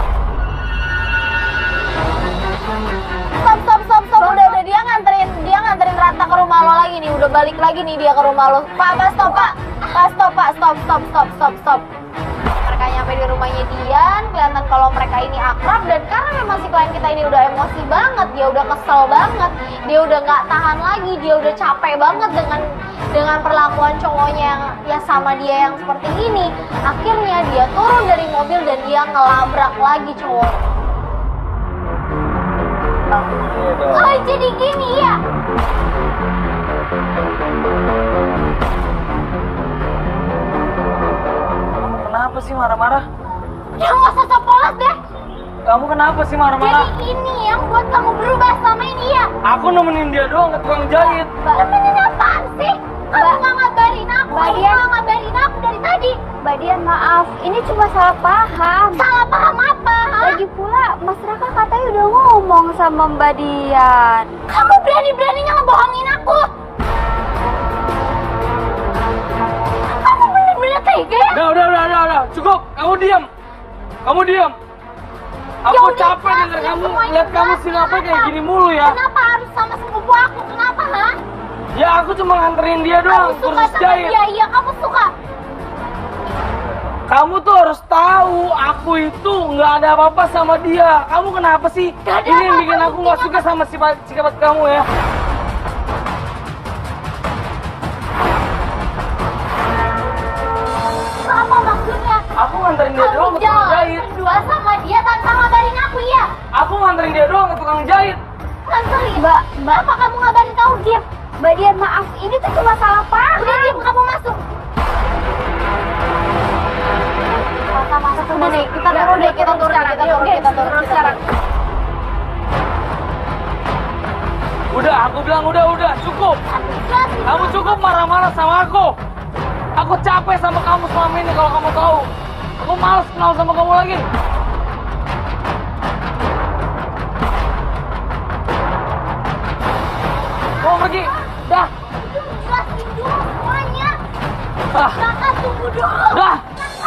[SPEAKER 1] Stop. Udah dia nganterin Ratna ke rumah lo lagi nih. Udah balik lagi nih dia ke rumah lo. Pak, stop, Pak. Stop. Mereka nyampe di rumahnya Dian, kelihatan kalau mereka ini akrab, dan karena memang si klien kita ini udah emosi banget, dia udah kesel banget, dia udah nggak tahan lagi, dia udah capek banget dengan perlakuan cowoknya yang sama dia yang seperti ini. Akhirnya dia turun dari mobil dan dia ngelabrak lagi cowok. Oh, jadi gini ya?
[SPEAKER 2] Kenapa sih marah-marah?
[SPEAKER 1] Ya nggak usah copolat deh.
[SPEAKER 2] Kamu kenapa sih marah-marah?
[SPEAKER 1] Jadi ini yang buat kamu berubah selama ini ya?
[SPEAKER 2] Aku nemenin dia doang ke tukang jahit.
[SPEAKER 1] Nemenin apaan sih? Kamu nggak ngabarin aku, kamu nggak ngabarin aku dari tadi.
[SPEAKER 3] Mbak Dian, maaf, ini cuma salah paham.
[SPEAKER 1] Salah paham apa?
[SPEAKER 3] Lagi pula Mas Raka katanya udah ngomong sama Mbak Dian.
[SPEAKER 1] Kamu berani-beraninya ngebohongin aku? Kamu bener-bener tega ya?
[SPEAKER 2] Udah, cukup. Kamu diam. Aku
[SPEAKER 1] Ya udah,
[SPEAKER 2] capek denger
[SPEAKER 1] jelasin
[SPEAKER 2] kamu,
[SPEAKER 1] semuanya,
[SPEAKER 2] lihat kamu
[SPEAKER 1] jelasin
[SPEAKER 2] siapa kayak
[SPEAKER 1] kenapa?
[SPEAKER 2] gini mulu ya.
[SPEAKER 1] Kenapa harus sama sepupu aku? Kenapa, ha?
[SPEAKER 2] Ya aku cuma nganterin dia
[SPEAKER 1] Kamu
[SPEAKER 2] doang,
[SPEAKER 1] suka
[SPEAKER 2] terus
[SPEAKER 1] sama
[SPEAKER 2] jahit.
[SPEAKER 1] dia? Iya, kamu suka.
[SPEAKER 2] Kamu tuh harus tahu, aku itu nggak ada apa-apa sama dia. Kamu kenapa sih?
[SPEAKER 1] Gak ada
[SPEAKER 2] Ini yang
[SPEAKER 1] apa-apa,
[SPEAKER 2] bikin aku nggak suka sama sikap kamu ya.
[SPEAKER 1] Apa maksudnya?
[SPEAKER 2] Aku nganterin dia doang
[SPEAKER 1] Kamu
[SPEAKER 2] ke tukang
[SPEAKER 1] jalan
[SPEAKER 2] jahit.
[SPEAKER 1] berdua sama dia tanpa ngabarin aku ya?
[SPEAKER 2] Aku nganterin dia doang ke tukang jahit.
[SPEAKER 1] Nganterin?
[SPEAKER 3] Mbak,
[SPEAKER 1] Apa kamu ngabarin tahu dia?
[SPEAKER 3] Mbak Dian, maaf, ini tuh cuma salah paham.
[SPEAKER 1] Udah diam, kamu masuk. Udah deh, kita turun sekarang.
[SPEAKER 2] Udah, aku bilang udah, cukup. Kamu cukup marah-marah sama aku. Aku capek sama kamu selama ini kalau kamu tahu. Aku males kenal sama kamu lagi. Mau pergi? Dah.
[SPEAKER 1] Jelasin dulu semuanya.
[SPEAKER 2] Ah,
[SPEAKER 1] Kakak tunggu dulu.
[SPEAKER 2] dah.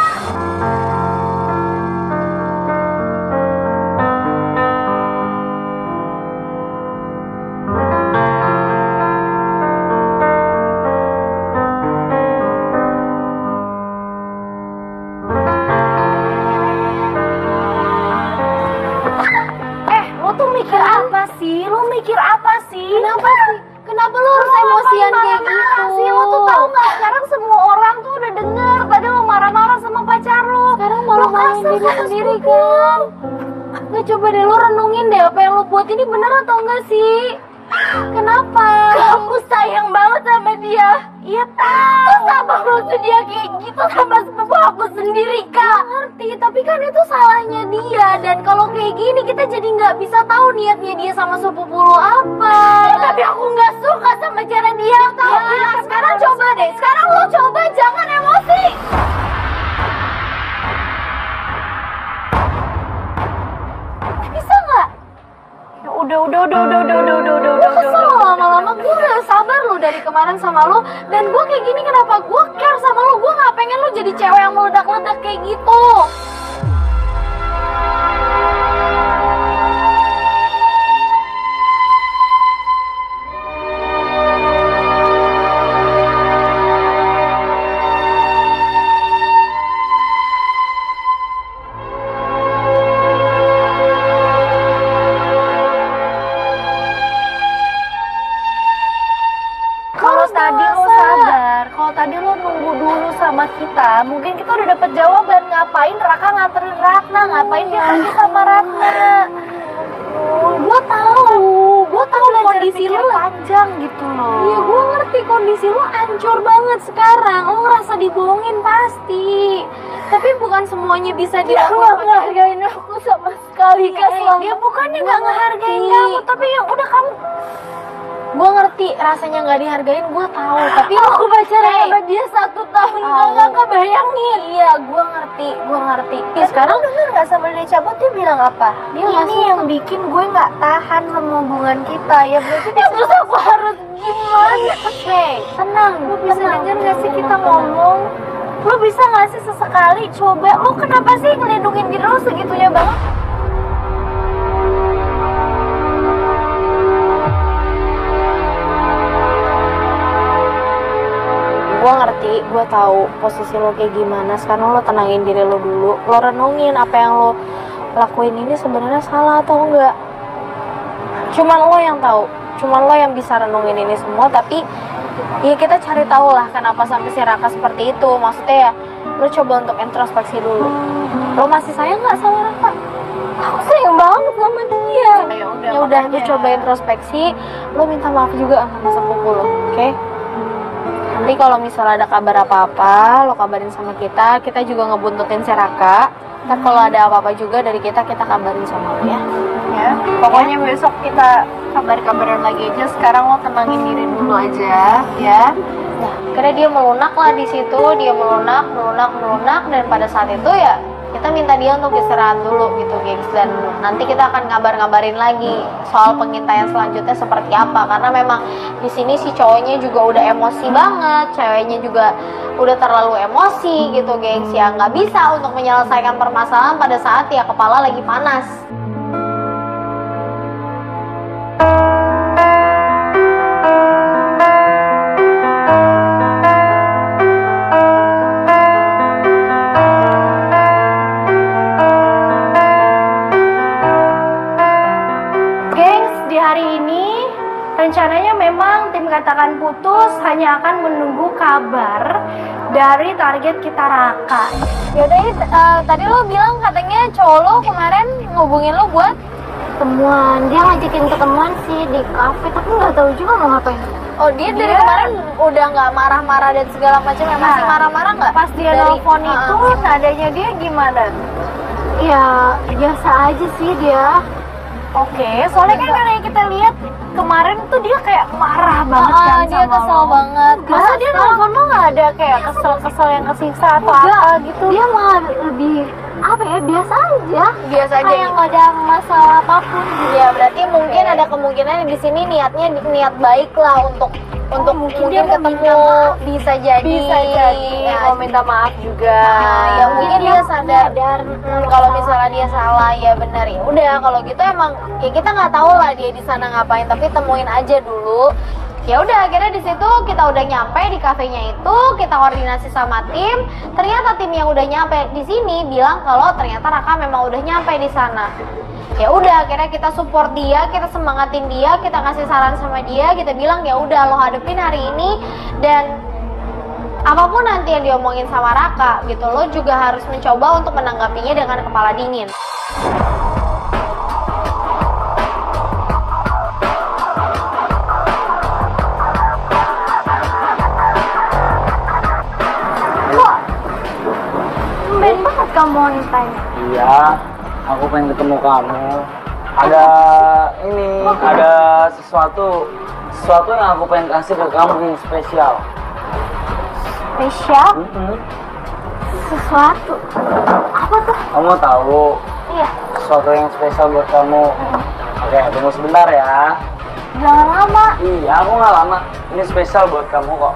[SPEAKER 3] Lo tuh mikir apa sih?
[SPEAKER 1] Kenapa sih? Kenapa lu harus emosian kayak gitu?
[SPEAKER 3] Sih, lo tuh tahu nggak? Sekarang semua orang tuh udah denger. Tadi lo marah-marah sama pacar lo.
[SPEAKER 1] Sekarang malah marahin diri sendiri kan? Nggak, coba deh lu renungin deh apa yang lu buat ini bener atau enggak sih? Kenapa?
[SPEAKER 3] Kamu sayang banget sama dia. Iya tahu.
[SPEAKER 1] Terus apa maksud dia kayak gitu sama sepupu aku sendiri, Kak?
[SPEAKER 3] Ngerti, tapi kan itu salahnya dia. Dan kalau kayak gini kita jadi nggak bisa tahu niatnya dia sama sepupu lo apa.
[SPEAKER 1] Ya, tapi aku nggak suka sama cara dia. Tahu?
[SPEAKER 3] Ya, sekarang coba deh. Sekarang lo coba jangan emosi. Bisa nggak? Udah. Gue kesel lama-lama. Gue udah sabar lo dari kemarin sama lo. Dan gue kayak gini kenapa gue care sama lo? Gue nggak pengen lo jadi cewek yang meledak-ledak kayak gitu. Kalau tadi lo nunggu dulu sama kita, mungkin kita udah dapet jawaban. Ngapain Raka nganterin Ratna? Ngapain dia pergi sama Ratna? Gue tahu kondisi lo panjang gitu loh. Iya, gue ngerti kondisi lo hancur banget sekarang. Lo ngerasa dibohongin pasti. Tapi bukan semuanya bisa dilakukan. Dia nggak ngehargain aku sama sekali. Dia bukannya nggak ngehargain kamu, tapi yang udah kamu. Gue ngerti rasanya nggak dihargain, gue tahu. Tapi aku pacaran sama dia 1 tahun, nggak bayangin. Iya, gue ngerti. Sekarang denger nggak sama dia cabut, dia bilang apa? Dia ini yang bikin gue nggak tahan sama hubungan kita. Ya berarti dia terus aku harus gimana? Tenang. Lu bisa denger nggak sih kita ngomong? Lu bisa nggak sih sesekali coba? Lu kenapa sih ngelindungin diri lu segitunya banget? gue tahu posisi lo kayak gimana. Sekarang lo tenangin diri lo dulu. Lo renungin apa yang lo lakuin ini sebenarnya salah atau enggak. Cuman lo yang tahu. Cuman lo yang bisa renungin ini semua. Tapi ya kita cari tahu lah kenapa sampai si Raka seperti itu. Maksudnya ya lo coba untuk introspeksi dulu. Lo masih sayang nggak sama Raka? Aku sayang banget sama dia. Ya udah, lo coba introspeksi. Lo minta maaf juga sama sepupu lo, oke? Nanti kalau misalnya ada kabar apa-apa, lo kabarin sama kita. Kita juga ngebuntutin si Raka. Ntar kalau ada apa-apa juga dari kita kabarin sama lo ya.
[SPEAKER 1] Ya, pokoknya besok kita kabar-kabaran lagi aja. Sekarang lo tenangin diri dulu aja, ya.
[SPEAKER 3] Nah, karena dia melunak lah di situ. Dia melunak, dan pada saat itu ya kita minta dia untuk istirahat dulu gitu, gengs. Dan nanti kita akan ngabarin lagi soal pengintaian selanjutnya seperti apa. Karena memang di sini si cowoknya juga udah emosi banget, ceweknya juga udah terlalu emosi gitu, gengs. Ya nggak bisa untuk menyelesaikan permasalahan pada saat ya kepala lagi panas.
[SPEAKER 1] Rencananya memang tim Katakan Putus hanya akan menunggu kabar dari target kita Raka.
[SPEAKER 3] Yaudah, tadi lo bilang katanya cowok lo kemarin ngubungin lo buat
[SPEAKER 1] ketemuan. Dia ngajakin ketemuan sih di kafe, tapi nggak tahu juga mau ngapain.
[SPEAKER 3] Oh, dia dari kemarin udah nggak marah-marah dan segala macam. Masih marah-marah nggak?
[SPEAKER 1] Pas dia nelfon itu nadanya dia gimana? Ya biasa aja sih dia. Oke, soalnya kan yang kita lihat kemarin tuh dia kayak marah banget kan
[SPEAKER 3] dia
[SPEAKER 1] sama
[SPEAKER 3] kesel
[SPEAKER 1] lo.
[SPEAKER 3] banget.
[SPEAKER 1] Masa dia nelfon lo nggak ada kayak kesel-kesel yang kesiksa atau apa gitu? Dia malah lebih apa ya, biasa aja. Kayak nggak ada masalah apapun.
[SPEAKER 3] Ya berarti mungkin ada kemungkinan di sini niatnya niat baik lah untuk mungkin ketemu, bisa jadi
[SPEAKER 1] mau minta maaf juga.
[SPEAKER 3] Ya mungkin dia sadar kalau misalnya dia salah, ya benar. Ya udah, kalau gitu emang ya kita nggak tahu lah dia di sana ngapain, tapi temuin aja dulu. Ya udah, akhirnya di situ kita udah nyampe di kafenya itu, kita koordinasi sama tim. Ternyata tim yang udah nyampe di sini bilang kalau ternyata Raka memang udah nyampe di sana. Ya udah, akhirnya kita support dia, kita semangatin dia, kita kasih saran sama dia, kita bilang ya udah lo hadepin hari ini, dan apapun nanti yang diomongin sama Raka gitu, lo juga harus mencoba untuk menanggapinya dengan kepala dingin.
[SPEAKER 1] Tumben banget kamu on time.
[SPEAKER 2] Iya, aku pengen ketemu kamu. Ada sesuatu yang aku pengen kasih ke kamu yang spesial.
[SPEAKER 1] Spesial? Sesuatu? Apa tuh?
[SPEAKER 2] Kamu tahu?
[SPEAKER 1] Iya.
[SPEAKER 2] Sesuatu yang spesial buat kamu. Oke, tunggu sebentar ya.
[SPEAKER 1] Jangan lama.
[SPEAKER 2] Iya, aku nggak lama. Ini spesial buat kamu kok.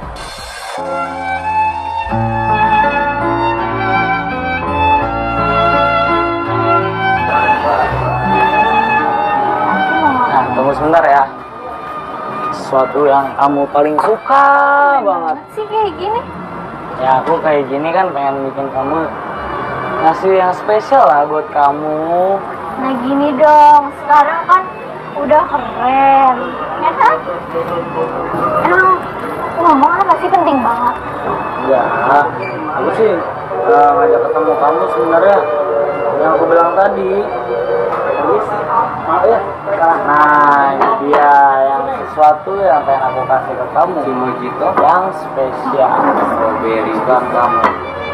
[SPEAKER 2] Nah, tunggu sebentar ya. Sesuatu yang kamu paling suka banget.
[SPEAKER 1] Sih kayak gini.
[SPEAKER 2] Ya, aku kayak gini kan pengen bikin kamu ngasih yang spesial lah buat kamu.
[SPEAKER 1] Nah gini dong, sekarang kan udah keren, ya kan? Emang ngomong apa sih penting banget?
[SPEAKER 2] Ya, aku sih ngajak ketemu kamu sebenarnya yang aku bilang tadi. Nah, ini dia yang sesuatu yang pengen aku kasih ke kamu. Si Mojito yang spesial. Strawberry buat kamu.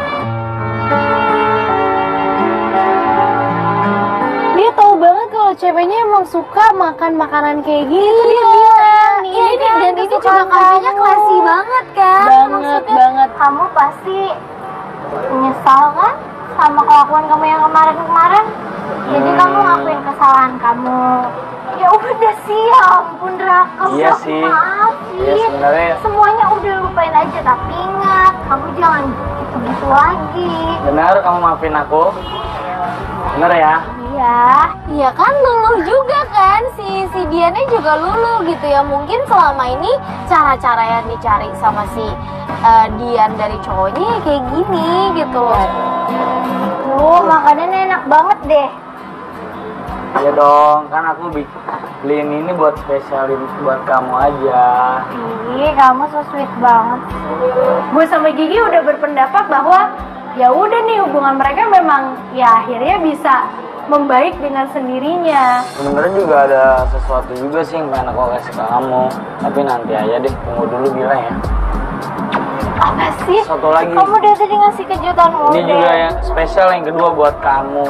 [SPEAKER 3] Dia tahu banget kalau ceweknya emang suka makan makanan kayak gini. Itu dia bilang nih.
[SPEAKER 1] Iya,
[SPEAKER 3] Dan ini juga kafenya classy banget kan? Banget.
[SPEAKER 1] Kamu pasti menyesal kan sama kelakuan kamu yang kemarin-kemarin. Jadi kamu ngakuin kesalahan kamu. Ya udah sih, ya ampun Raka,
[SPEAKER 2] Iya
[SPEAKER 1] udah
[SPEAKER 2] sih.
[SPEAKER 1] maafin.
[SPEAKER 2] Iya, sebenarnya.
[SPEAKER 1] Semuanya udah lupain aja, tapi ingat, kamu jangan gitu lagi.
[SPEAKER 2] Benar, kamu maafin aku. Benar ya?
[SPEAKER 1] Iya.
[SPEAKER 3] Iya kan, luluh juga kan, si Diannya juga luluh gitu ya. Mungkin selama ini cara-cara yang dicari sama si
[SPEAKER 1] Dian dari cowoknya kayak gini gitu loh.
[SPEAKER 3] Makanannya enak banget deh.
[SPEAKER 2] Iya dong, kan aku beliin ini buat spesialin buat kamu aja.
[SPEAKER 3] Ih, kamu so sweet banget. Gue sama Gigi udah berpendapat bahwa ya udah nih, hubungan mereka memang ya akhirnya bisa membaik dengan sendirinya.
[SPEAKER 2] Sebenarnya juga ada sesuatu juga sih yang pengen aku kasih ke kamu, tapi nanti aja deh, tunggu dulu bilang ya.
[SPEAKER 3] Apa sih?
[SPEAKER 2] Satu lagi.
[SPEAKER 3] Kamu dari tadi ngasih kejutan mulu
[SPEAKER 2] Ini
[SPEAKER 3] deh.
[SPEAKER 2] juga yang spesial yang kedua buat kamu.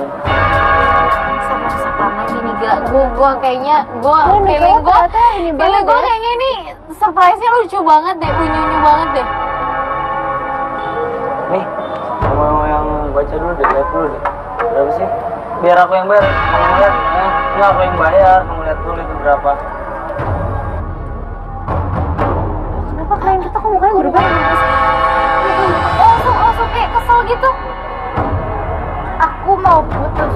[SPEAKER 1] Sama gini gak, gue kayaknya
[SPEAKER 3] feeling
[SPEAKER 1] gue kayaknya ini surprise-nya lucu banget deh, unyu banget deh.
[SPEAKER 2] Nih, kamu yang baca dulu deh, lihat dulu deh. Berapa sih? Biar aku yang bayar, kamu lihat. Enggak, aku yang bayar, kamu lihat dulu itu berapa.
[SPEAKER 3] Kenapa kalian kita kok mukanya berubah?
[SPEAKER 1] Langsung kayak kesel gitu.
[SPEAKER 3] Aku mau putus.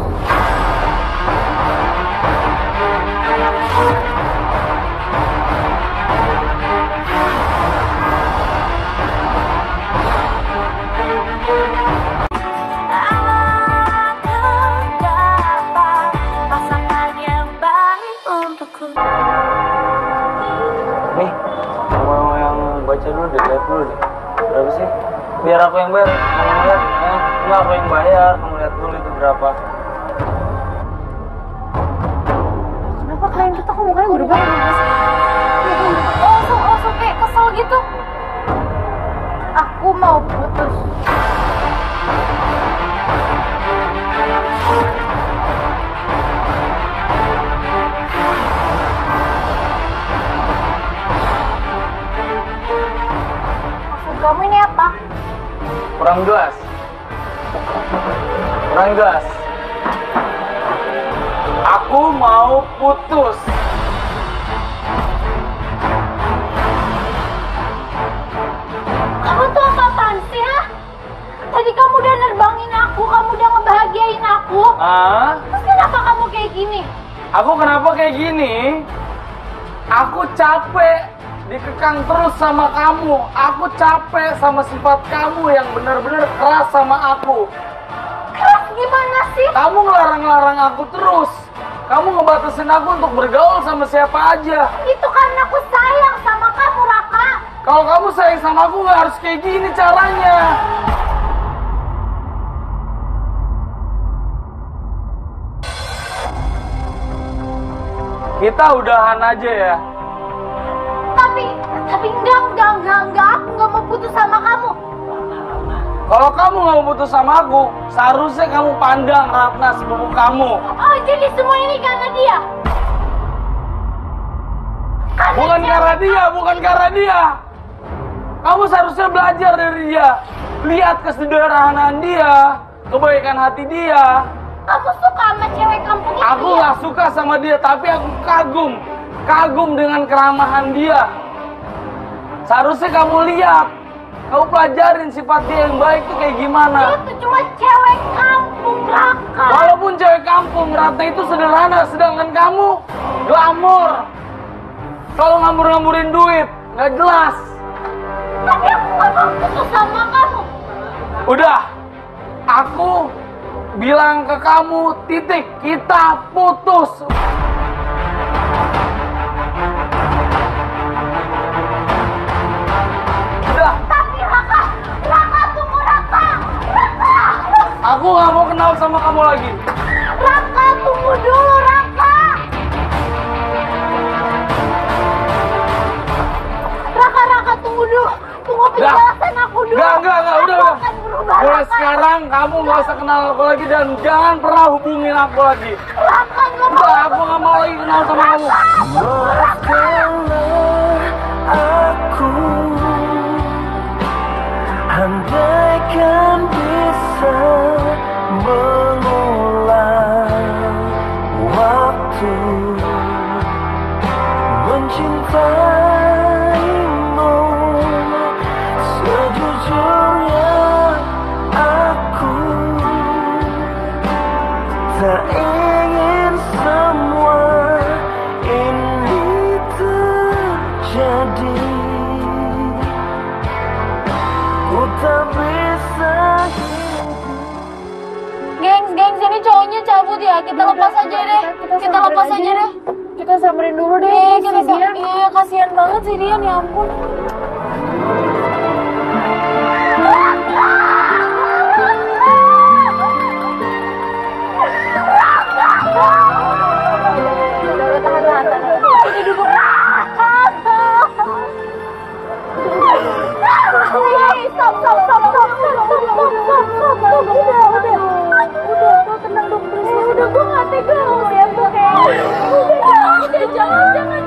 [SPEAKER 2] Nih, kamu yang baca dulu deh, lihat dulu deh. Berapa sih? Biar aku yang bayar, kamu lihat. Enggak, aku yang bayar, kamu lihat dulu itu berapa.
[SPEAKER 3] Kenapa kalian kita kok mukanya berubah?
[SPEAKER 1] Langsung kayak kesel gitu.
[SPEAKER 3] Aku mau putus. Maksud kamu ini apa?
[SPEAKER 2] Kurang jelas. Kurang jelas. Aku mau putus.
[SPEAKER 3] Kamu tuh apa-apaan sih, ha? Tadi kamu udah nerbangin aku, kamu udah ngebahagiain aku.
[SPEAKER 2] Ah?
[SPEAKER 3] Terus kenapa kamu kayak gini?
[SPEAKER 2] Aku kenapa kayak gini? Aku capek dikekang terus sama kamu. Aku capek sama sifat kamu yang benar-benar keras sama aku.
[SPEAKER 3] Keras gimana sih?
[SPEAKER 2] Kamu ngelarang-larang aku terus. Kamu ngebatasin aku untuk bergaul sama siapa aja.
[SPEAKER 3] Itu karena aku sayang sama kamu, Raka.
[SPEAKER 2] Kalau kamu sayang sama aku nggak harus kayak gini caranya. Kita udahan aja ya.
[SPEAKER 3] Tapi enggak, aku nggak mau putus sama kamu.
[SPEAKER 2] Kalau kamu nggak mau putus sama aku, seharusnya kamu pandang Ratna sepupu kamu.
[SPEAKER 3] Oh, jadi semua ini karena dia?
[SPEAKER 2] Bukan karena dia. Kamu seharusnya belajar dari dia. Lihat kesederhanaan dia, kebaikan hati dia.
[SPEAKER 3] Kamu suka sama cewek kampung itu?
[SPEAKER 2] Aku nggak suka sama dia, tapi aku kagum dengan keramahan dia. Seharusnya kamu lihat, kamu pelajarin sifat dia yang baik itu kayak gimana.
[SPEAKER 3] Itu cuma cewek kampung, Raka.
[SPEAKER 2] Walaupun cewek kampung, Ratna itu sederhana, sedangkan kamu glamor. Selalu ngambur-ngamburin duit, nggak jelas.
[SPEAKER 3] Tapi aku nggak mau putus sama kamu.
[SPEAKER 2] Udah, aku bilang ke kamu, titik, kita putus. Udah.
[SPEAKER 3] Tapi Raka tunggu, Raka.
[SPEAKER 2] Aku nggak mau kenal sama kamu lagi.
[SPEAKER 3] Raka tunggu dulu, Raka. Raka tunggu dulu. Tunggu penjelasan aku dulu.
[SPEAKER 2] Enggak, udah.
[SPEAKER 3] Aku akan berubah,
[SPEAKER 2] Mulai
[SPEAKER 3] Raka.
[SPEAKER 2] sekarang kamu nggak usah kenal aku lagi dan jangan pernah hubungin aku lagi.
[SPEAKER 3] Raka nggak mau.
[SPEAKER 2] Udah, aku nggak mau lagi kenal sama kamu.
[SPEAKER 4] Aku andaikan bisa mengulang waktu mencintaimu sejujurnya, aku tak ingin semua ini terjadi. tak bisa
[SPEAKER 3] Gengs, ini cowoknya cabut ya. Kita lepas aja deh. Kita lepas aja deh.
[SPEAKER 1] Kita samperin dulu deh.
[SPEAKER 3] Iya, kasihan banget sih Dian, ya ampun. Udah, gue gak tega ngeliat tuh kayak udah, jangan.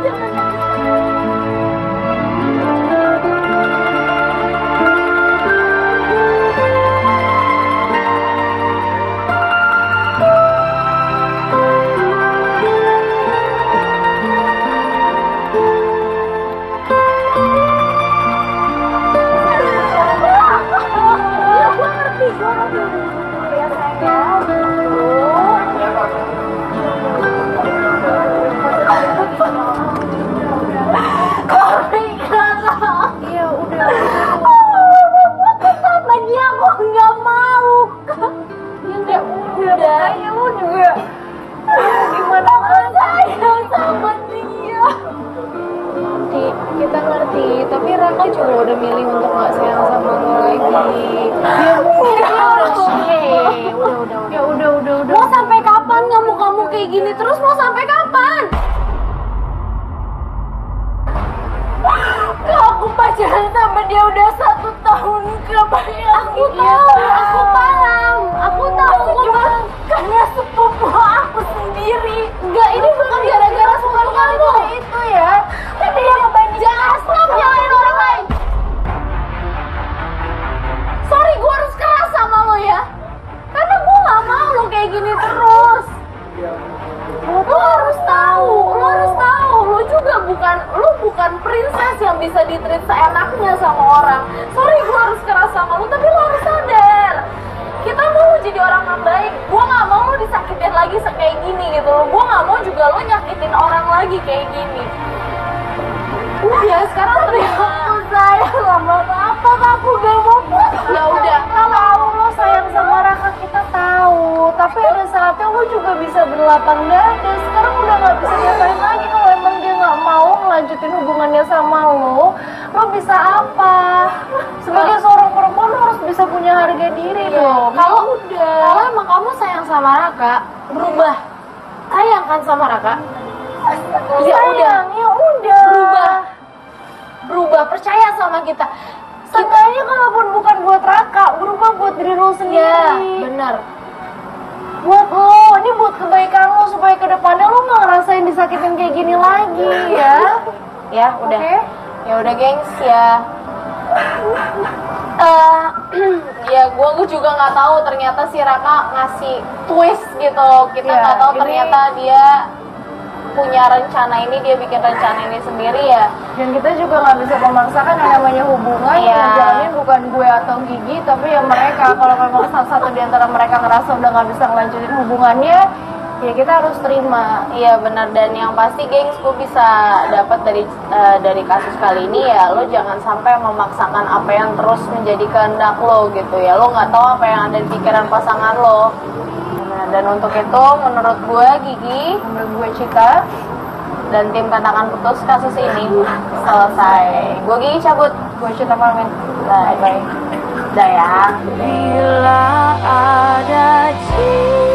[SPEAKER 3] Kita ngerti, tapi Raka juga udah milih untuk gak sayang sama lo lagi. Ya udah. Mau sampai kapan kamu kayak gini terus? Mau sampai kapan? Aku pacaran sama dia udah 1 tahun kebayang. Aku paham. Aku tahu karena sepupu aku sendiri. Enggak, ini bukan gara-gara sepupu kamu itu ya. Tapi dia ngebanding. Jangan stop nyalain orang lain. Sorry, gue harus keras sama lo ya. Karena gue gak mau lo kayak gini terus. Lo harus tahu, lo juga bukan princess yang bisa ditreat seenaknya sama orang. Sorry, gue harus keras sama lo, tapi lo harus sadar. Kita mau jadi orang yang baik. Gue gak mau lo disakitin lagi kayak gini gitu loh. Gue gak mau juga lo nyakitin orang lagi kayak gini. Udah, sekarang terima. Aku sayang sama apa? Aku gak mau putus. Ya udah, kalau lo sayang sama Raka kita tahu. Tapi ada saatnya lo juga bisa berlapang dada. Sekarang udah gak bisa diapain lagi. Kalau emang dia gak mau ngelanjutin hubungannya sama lo bisa apa? Sebagai seorang perempuan lo harus bisa punya harga diri dong. Kalau emang kamu sayang sama Raka, berubah. Sayang kan sama Raka? Ya udah. Berubah, percaya sama kita. Seenggaknya kalaupun bukan buat Raka, berubah buat diri lo sendiri. Ya, benar. Buat lo, ini buat kebaikan lo supaya kedepannya lo nggak ngerasain disakitin kayak gini lagi ya. Ya udah, ya udah gengs ya. Ya gue juga nggak tahu ternyata si Raka ngasih twist gitu. Kita nggak tahu ternyata dia punya rencana ini, dia bikin rencana ini sendiri ya. Dan kita juga nggak bisa memaksakan yang namanya hubungan. Yang jamin bukan gue atau Gigi, tapi ya mereka. Kalau memang salah satu di antara mereka ngerasa udah nggak bisa ngelanjutin hubungannya, ya kita harus terima. Iya benar. Dan yang pasti gengs, gue bisa dapat dari kasus kali ini ya, lo jangan sampai memaksakan apa yang terus menjadi kehendak lo gitu ya. Lo nggak tahu apa yang ada di pikiran pasangan lo. Nah, dan untuk itu menurut gue Gigi, menurut gue Cika, dan tim Katakan Putus, kasus ini selesai. Gue Gigi cabut, gue Cika pamit. Bye. Dah ya. Bila ada cinta